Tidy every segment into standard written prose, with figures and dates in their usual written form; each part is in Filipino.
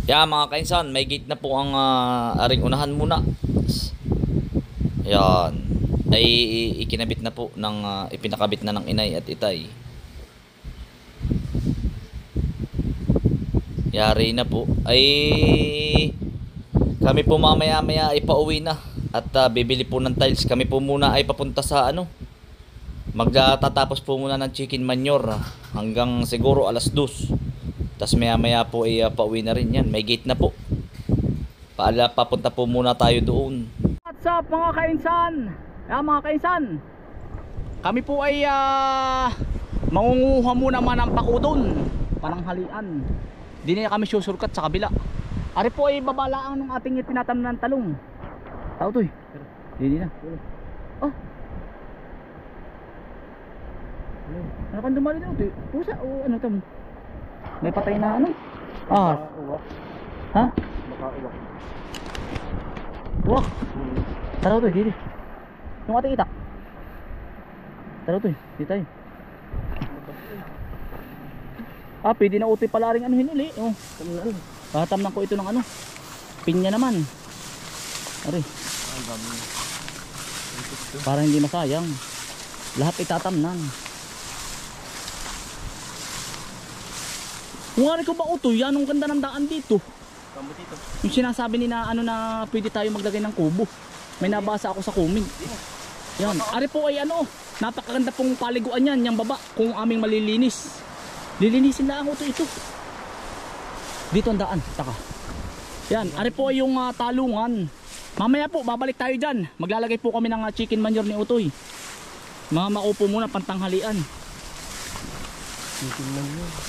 Yeah, mga kainsan, may gate na po ang aring unahan muna. Yan. Ay ikinabit na po ng ipinakabit na ng inay at itay. Yari na po. Ay kami po mamaya-maya ay pauwi na at bibili po ng tiles. Kami po muna ay papunta sa magtatapos po muna ng chicken manure hanggang siguro alas 2. Tas maya po ay pauwi na rin yan. May gate na po. Papunta po muna tayo doon. What's up mga kainsan? Mga kainsan, kami po ay mangunguha muna ng pako doon, pananghalian. Di na kami susurkat sa kabila. Ari po ay babalaan ng ating tinatanim ng talong. Tao to eh. Di na. Oh. Ano kang dumali na ito? Pusa o ano ito? May patay na ano? Ha? Makauwak. Uwak. Taraw to, dito. Yung ating itak. Taraw to, dito tayo. Pwede na utoy pala rin anuhin uli. Oh. Tatamnan ko ito ng ano. Pinya naman. Ari. Para hindi masayang. Lahat itatamnan. Kung ari ko ba utoy, anong ganda ng daan dito? Yung sinasabi ni na na pwede tayo maglagay ng kubo. May nabasa ako sa comment. Yan. Ari po ay napakaganda pong paliguan yan, yung baba, kung aming malilinis. Lilinisin lang ito. Dito ang daan, taka. Yan, ari po ay yung talungan. Mamaya po, babalik tayo dyan. Maglalagay po kami ng chicken manure ni Utoy. Mga maupo muna, pantanghalian. Chicken manure.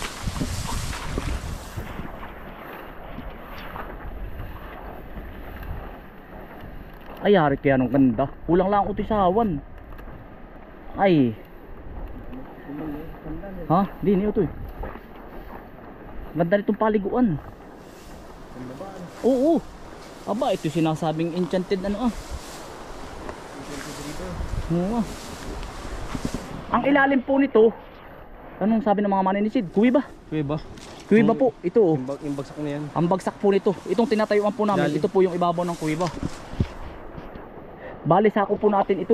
Ay, hari kaya nung ganda. Kulang lang Utoy sa hawan. Ay. Ha? Di ni Utoy. Ganda nitong paliguan. Oo. Aba, ito sinasabing enchanted Oo. Ang ilalim po nito, anong sabi ng mga maninisid? Kuwiba? Kuwiba po, ito Yung bagsak na yan. Ang bagsak po nito. Itong tinatayuan po namin, ito po yung ibabaw ng kuwiba. Bali sako po natin ito.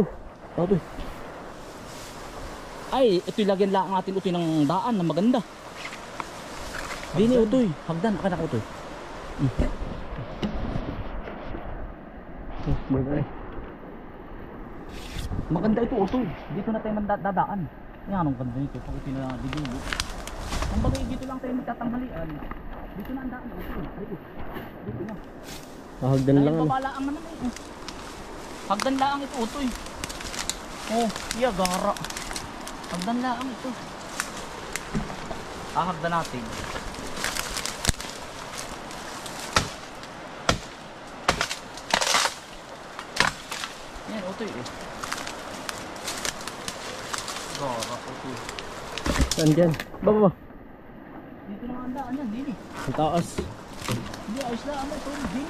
Ay, ito ilagyan lang natin ito ng daan na maganda. Dini Utoy, hagdan, akanak Utoy. Maganda ito Utoy. Dito na tayo mandadaan. Yan anong ganda nito pag ito na didugo. Ang bagay dito lang tayo magtatanghalian. Dito na ang daan Utoy. Dito na. Hagdan lang Babalaan naman hagdan lang ito Utoy. Oh, iya gara. Hagdan lang ito. Hagdan natin. Yan Utoy Gara Utoy. Saan dyan? Baba. Dito na ang daan yan, dini. Ang taas. Hindi, ayos lang ito, dini.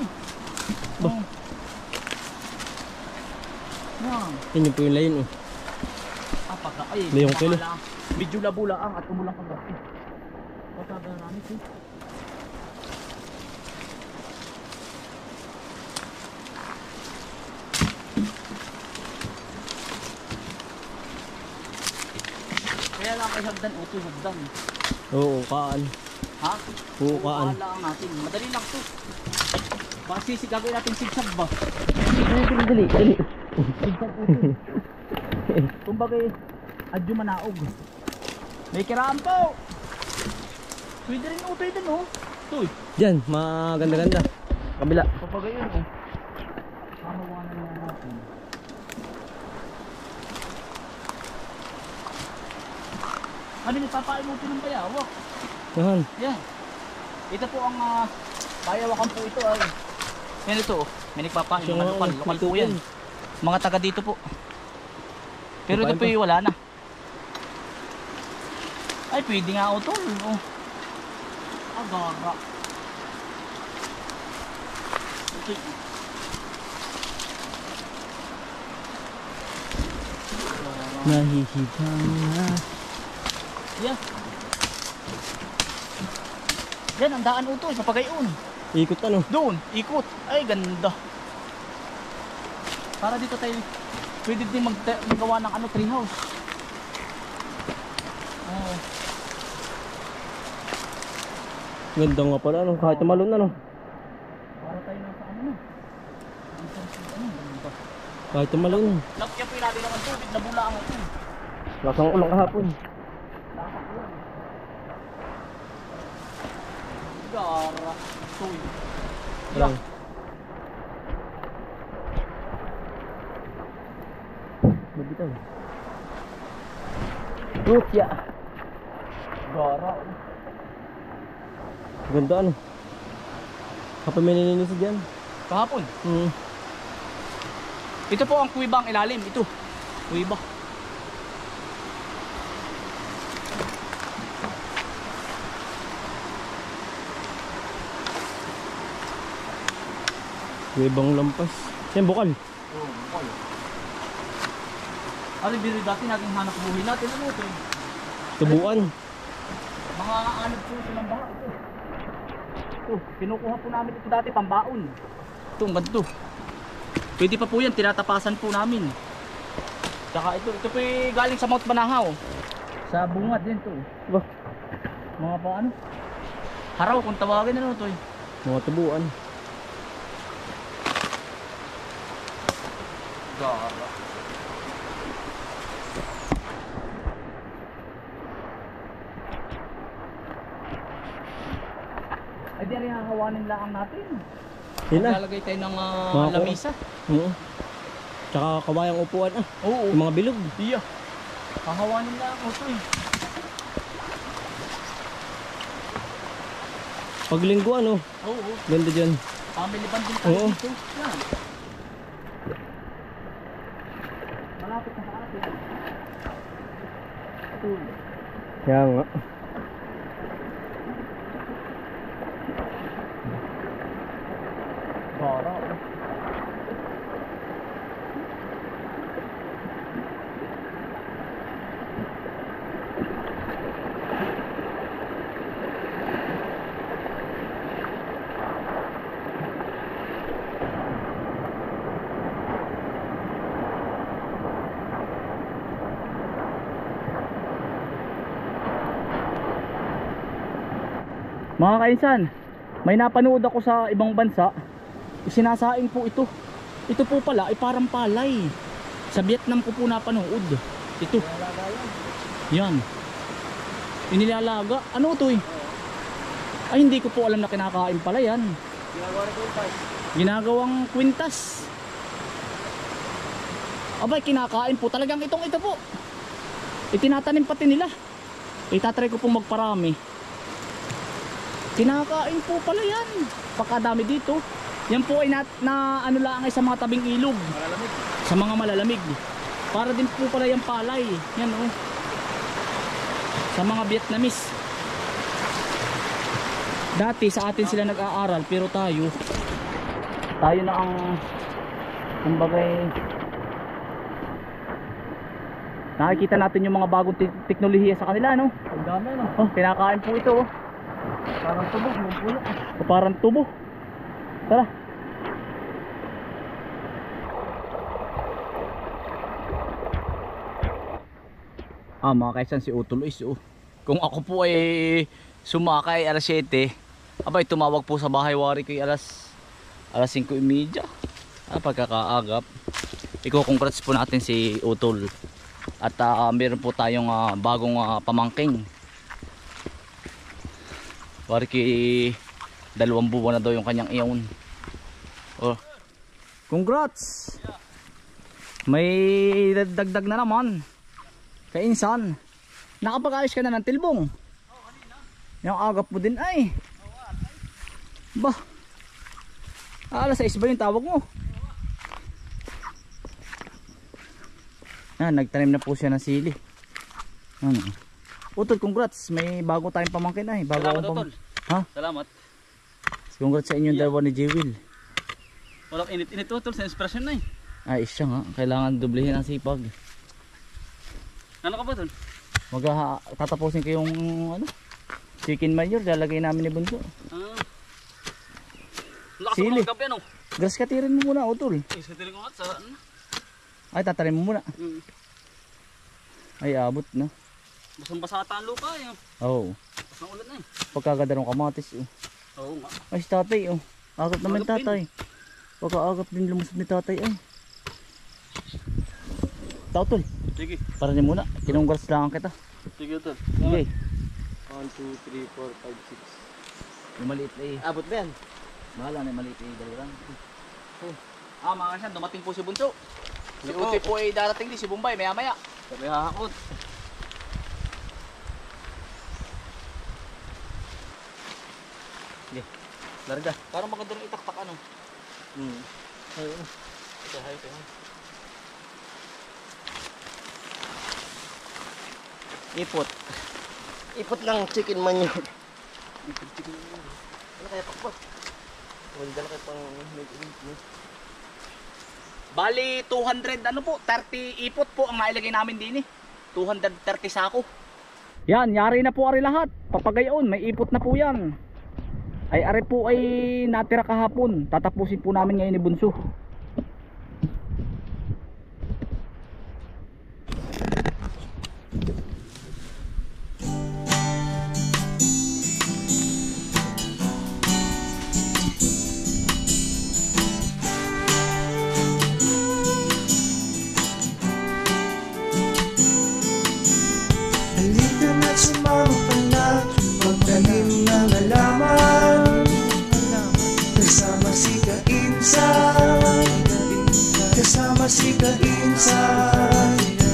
Yan yung po yung line Ay, layong kilo. Medyo labulaang at umulang kagabi. Pataga namin ito. Kaya lang kay hagdan Utoy, hagdan. Oo, kaan. Ha? Oo, kaan. Lang natin. Madali lang to. Basi gagawin natin sigsag ba? Dali. Sigsag Utoy. Kumbaga adyo manaog. May kiraan po. Pwede rin Utoy din Utoy. Dyan, maganda-ganda. Kabila. Kapag yun kamawanan na natin. Ano nagpapain mo ito ng bayawak? Yan. Yan. Ito po ang bayawakan po ito ay. Yan ito may nagpapain mga lokal po yan. Mga taga dito po. Pero ito po yung wala na. Ay pwede nga ito. Agara. Okay. Nahihibang na. Yeah. Yan, ang daan Utol, papagayon. Ikot ano. Doon, ikot. Ay, ganda. Para dito tayo, pwede din magawa ng ano, treehouse. Oh. Ganda nga pala ano. Kahit tumalon ano. Para tayo nasa ano. Ganda. Kahit tumalon. Lakyan po natin naman tubig na bula ang ito. Lasang ulang kahapon. Gara. Tuy. Lang. Mabitaw. Tutya. Gara. Ganda ano. Kapag may nilinis dyan. Kahapon. Hmm. Ito po ang kuwiba ang ilalim. Ito. Kuwiba. May ibang lampas. Yan bukal. Oo, bukal. Ano biro dati nating hanap buhay natin. Ano ito? Tubuan. Mga anod po ito ng baha. Ito, kinukuha po namin ito dati pambaon. Ito, ang ganito. Pwede pa po yan, tinatapasan po namin. Tsaka ito po galing sa Mount Banahaw. Sa bungad din to. Ba? Mga pa ano? Haraw kung tawagin ano to. Mga tubuan. Gara. Ay di rin hahawanin lang natin. Yun na. Lalagay tayo ng Mga lamisa. Oo. Tsaka kawayang upuan ah. Oo. Yung mga bilog. Iya. Hahawanin lang ako to eh. Pag linggo ano. Oo. Ganda dyan. Family band din tayo Oo. dito. Yan. Malapit na sa atin. Ito. Kaya nga. Gara. Mga kainsan, may napanood ako sa ibang bansa. Sinasaing po ito. Ito po pala ay parang palay. Sa Vietnam ko po napanood. Ito. Yan. Inilalaga. Ano ito eh? Ay hindi ko po alam na kinakain pala yan. Ginagawang kwintas. Abay kinakain po talagang ito po. Itinatanim pati nila. Itatry ko pong magparami. Kinakain po pala yan. Pakadami dito. Yan po ay na ano lang ay sa mga tabing ilog. Malalamig. Sa mga malalamig. Para din po pala yung palay. Yan oh. Sa mga Vietnamese. Dati sa atin sila nag-aaral pero tayo na ang kumbagay nakikita natin yung mga bagong teknolohiya sa kanila no. Ang dami no. Oh, kinakain po ito oh. Parang tubo, yung puno. Parang tubo. Tara. Mga kaisan si Utol is oh. Kung ako po ay sumakay alas 7, abay tumawag po sa bahay wari ko alas 5:30. Pagkakaagap. Iko-congrats po natin si Utol. At meron po tayong bagong pamangking. Warki 2 buwan na daw yung kanyang iyon. Oh. Congrats. May dagdag na naman. Kainsan. Nakapag-ayos ka na ng tilbong. Yung agap mo din ay. Bah. Alas 6 ba yung tawag mo? Nagtanim na po siya ng sili. Utol, congrats. May bago tayong pamangkin ay. Salamat, Utol. Ha? Salamat. Congrats sa inyong dalawa ni Jewel. Walang init-init, Utol. Sa inspirasyon na eh. Ay, siya nga. Kailangan dublihin ang sipag. Ano ka ba, Utol? Tatapusin ko yung ano? Chicken manure, lalagay namin ni Bunso. Lakas Sili. mo ng gabi ano? Grass katirin mo muna, utol. Isa tiling ko nga sa ano? Ay, tatanim mo muna. Ay, abot na. Basang basa ata ang lupa eh. Oo. Basang ulan na eh. Pagkaganda ng kamatis. Oo nga. Ay, si tatay. Oh. Agap naman Agap din. tatay. Pagkaagap din lumusot ni tatay. Ay. Utol, Sige. para niya muna. Kinunggrass lang kita. Sige ito. Sige. 1, 2, 3, 4, 5, 6. Yung maliit eh. Abot ba yan? Bahala na yung maliit eh. Dali lang. Mga kasyan, dumating po si Bunso. Si Utoy po ay darating din, si Bombay, maya maya. Sabi hahakot. Larga. Parang maganda rin itaktak ano. Oo. Ito, hay, ito. Ipot. Ipot lang chicken manure. Ano kaya pakpak? Wala dala kayo pang Bali 200 ano po, 30 ipot po ang nailagay namin din eh. 230 sako. Yan, yari na po ari lahat. Papagayon, may ipot na po yan. Ay ari po ay natira kahapon. Tatapusin po namin ngayon ni Bunso. Halika na't sumama ka na, magtanim ng halaman, kasama si Kainsan, kasama si Kainsan.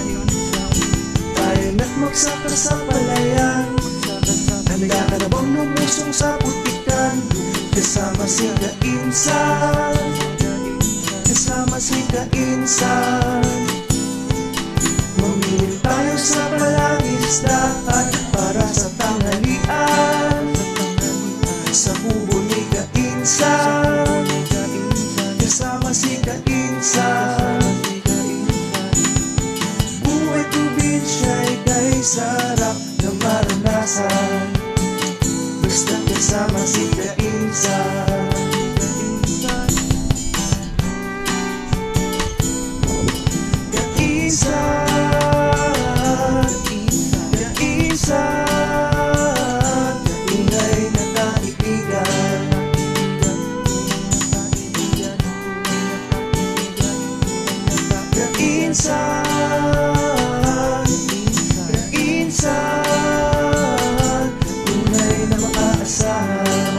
Tayo na't magsaka sa palayan, handa ka na bang lumusong sa putikan, kasama si Kainsan, kasama si Kainsan. Mamili tayo sa palangisdaan para sa tanghalian, sa kubo ni Kainsan, kasama si Kainsan. Buhay probinsya'y kay sarap na maranasan, basta kasama si Kainsan. Kainsan, ingay na kaibigan. Kainsan, Kainsan, tunay na maaasahan.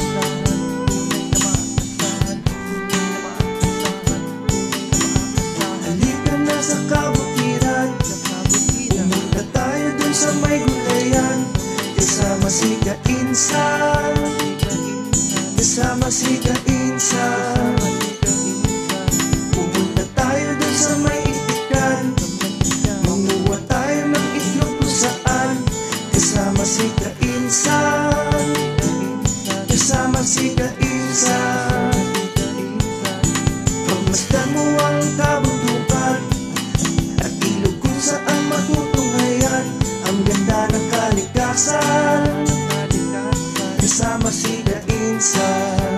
Halika na sa kabutiran, pumunta tayo dun sa may gulayan, kasama si Kainsan, kasama si Kainsan. Pumunta tayo dun sa may itikan, manguha tayo ng itlog kung saan, kasama si Kainsan, kasama si Kainsan. Pagmasdan mo ang kabundukan at ilog kung saan matutunghayan ang ganda ng kalikasan, kasama si Kainsan.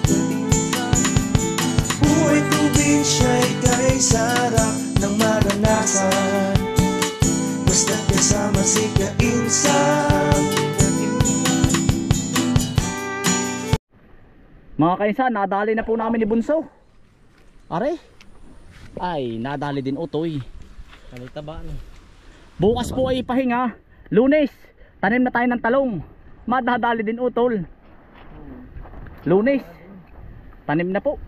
Buhay probinsya'y kay sarap ng maranasan, basta kasama si Kainsan. Mga kainsan, nadali na po namin ni Bunso. Are? Ay, nadali din Utoy. Kanita ba? Ano? Bukas po ay pahinga. Lunes, tanim na tayo ng talong. Madadali din Utol. Lunes, tanim na po.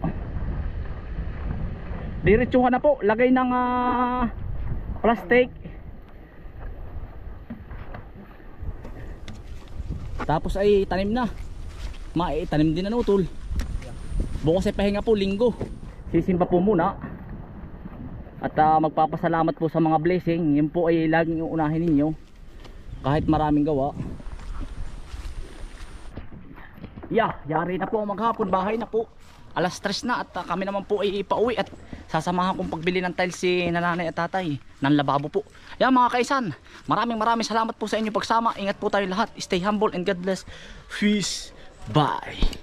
Diretsuhan na po, lagay ng plastic. Tapos ay tanim na. Tanim din na Utol. Bukas ay pahinga po, linggo. Sisimba po muna. At magpapasalamat po sa mga blessing. Yun po ay laging uunahin ninyo. Kahit maraming gawa. Yari na po maghapon, bahay na po. alas 3 na at kami naman po ay ipauwi at sasamahan kong pagbili ng tiles si nanay at tatay ng lababo po. Yan mga kaisan, maraming salamat po sa inyo pagsama. Ingat po tayo lahat, stay humble and God bless. Peace. Bye.